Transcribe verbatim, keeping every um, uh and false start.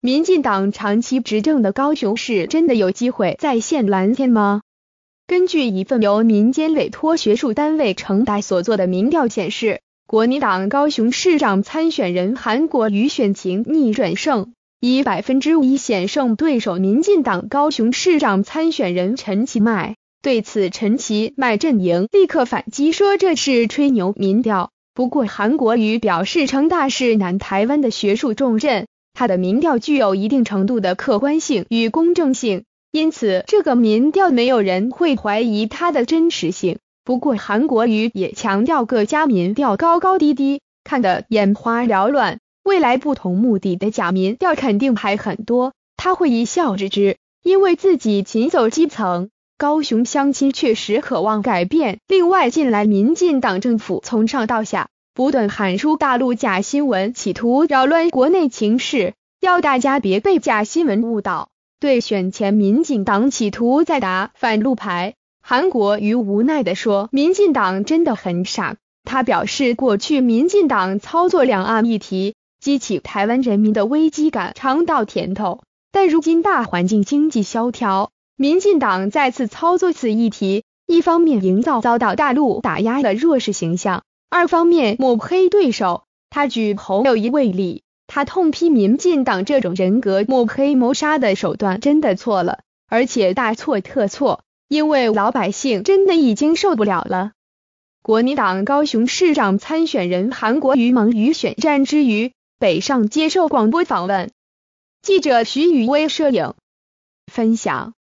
民进党长期执政的高雄市真的有机会再现蓝天吗？根据一份由民间委托学术单位成大所做的民调显示，国民党高雄市长参选人韩国瑜选情逆转胜，以百分之一险胜对手民进党高雄市长参选人陈其迈。对此，陈其迈阵营立刻反击说这是吹牛民调。不过韩国瑜表示，成大是南台湾的学术重镇，他的民调具有一定程度的客观性与公正性，因此这个民调没有人会怀疑它的真实性。不过韩国瑜也强调，各家民调高高低低，看得眼花缭乱，未来不同目的的假民调肯定还很多，他会一笑置之，因为自己勤走基层，高雄乡亲确实渴望改变。另外，近来民进党政府从上到下不断喊出大陆假新闻，企图扰乱国内情势，要大家别被假新闻误导。对选前民进党企图再打反路牌，韩国瑜无奈地说，民进党真的很傻。他表示，过去民进党操作两岸议题，激起台湾人民的危机感，尝到甜头，但如今大环境经济萧条，民进党再次操作此议题，一方面营造遭到大陆打压的弱势形象，二方面抹黑对手。他举侯友宜为例，他痛批民进党这种人格抹黑谋杀的手段真的错了，而且大错特错，因为老百姓真的已经受不了了。国民党高雄市长参选人韩国瑜忙于选战之余，北上接受广播访问。记者徐宇威摄影分享。